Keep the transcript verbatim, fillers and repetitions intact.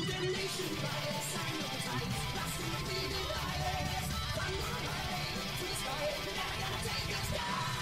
nation by a sign of the tides, blasting the bleeding eyes. Thunder and rain to the sky, we're never gonna take a stand.